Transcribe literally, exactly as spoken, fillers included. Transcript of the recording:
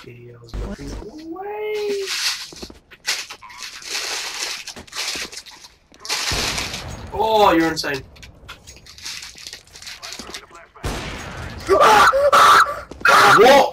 Okay, I was looking away. Oh, you're insane. What?